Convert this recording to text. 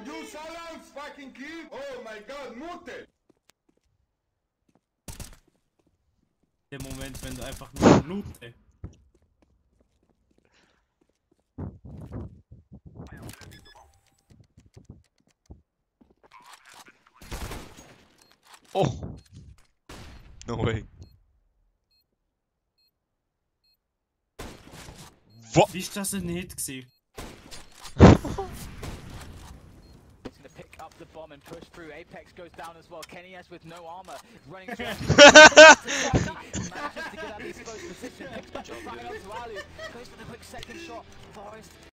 you silence fucking kid? Oh my god, mute! Der Moment, wenn du einfach nur Minute. Oh! No way. What? Wie ist das ein Hit gewesen? Pick up the bomb and push through. Apex goes down as well. Kenny S with no armor running through. Manages to get out of the exposed position. Picks back the frag onto Alu. Goes for the quick second shot. Forest